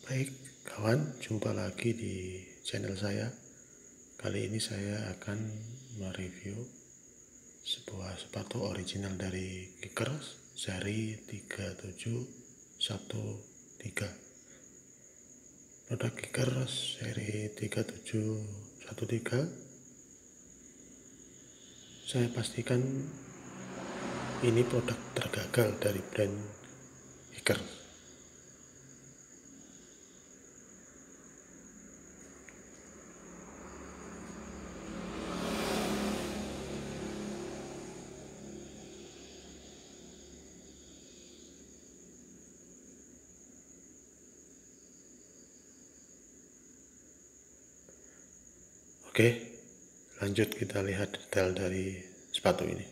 Baik kawan, jumpa lagi di channel saya. Kali ini saya akan mereview sebuah sepatu original dari Kickers seri 3713. Produk Kickers seri 3713 saya pastikan ini produk tergagal dari brand Kickers. Oke, lanjut kita lihat detail dari sepatu ini.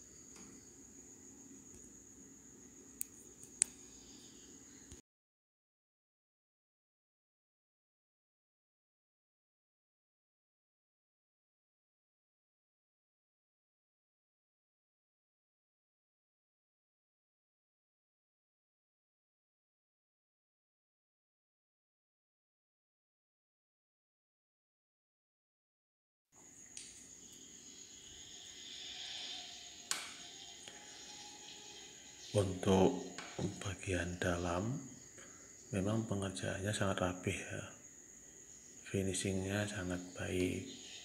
Untuk bagian dalam memang pengerjaannya sangat rapih ya. Finishingnya sangat baik.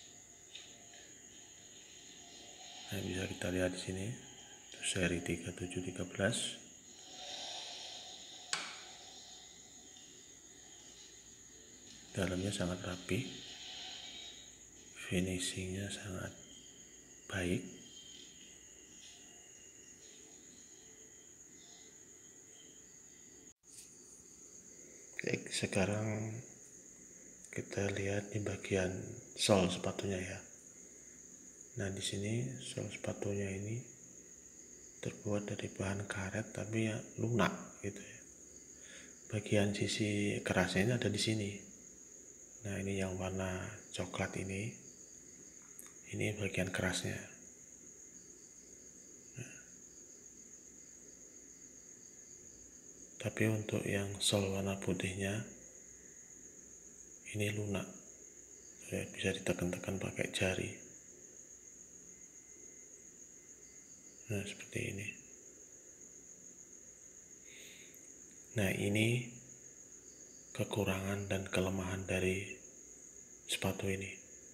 Nah, bisa kita lihat di sini seri 3713. Dalamnya sangat rapi. Finishingnya sangat baik. Oke, sekarang kita lihat di bagian sol sepatunya ya. Nah, di sini sol sepatunya ini terbuat dari bahan karet tapi ya lunak gitu ya. Bagian sisi kerasnya ini ada di sini. Nah, ini yang warna coklat ini bagian kerasnya. Tapi untuk yang sol warna putihnya ini lunak ya, bisa ditekan-tekan pakai jari. Nah, seperti ini. Nah, ini kekurangan dan kelemahan dari sepatu ini.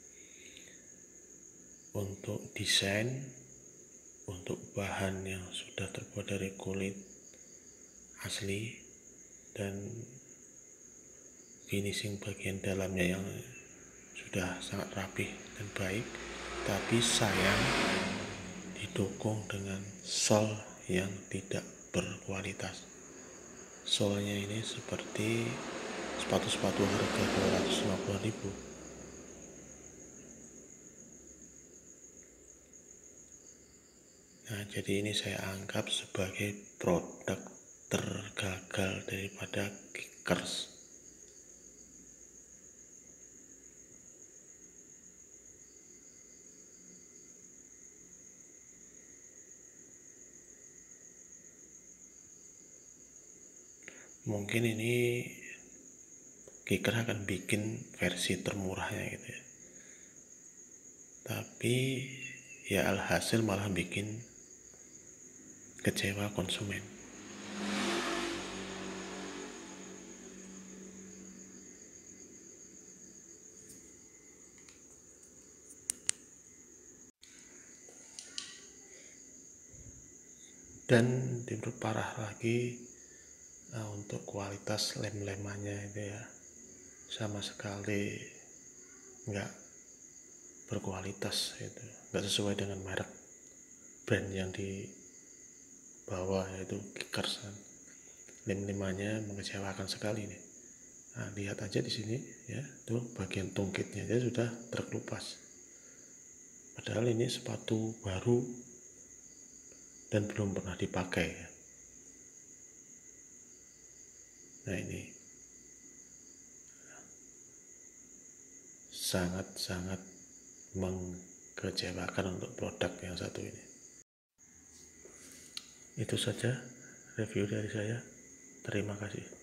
Untuk desain, untuk bahan yang sudah terbuat dari kulit asli, dan finishing bagian dalamnya yang sudah sangat rapih dan baik, tapi sayang didukung dengan sol yang tidak berkualitas. Solnya ini seperti sepatu-sepatu harga 250.000. Nah, jadi ini saya anggap sebagai produk tergagal daripada Kickers. Mungkin ini Kickers akan bikin versi termurahnya gitu ya. Tapi ya alhasil malah bikin kecewa konsumen. Dan diperparah lagi untuk kualitas lem-lemannya itu ya sama sekali nggak berkualitas, itu nggak sesuai dengan merek brand yang dibawa, yaitu Kickers. Lem-lemannya mengecewakan sekali nih. Nah, lihat aja di sini ya, tuh bagian tungkitnya aja sudah terkelupas. Padahal ini sepatu baru dan belum pernah dipakai ya. Nah, ini sangat-sangat mengecewakan untuk produk yang satu ini. Itu saja review dari saya. Terima kasih.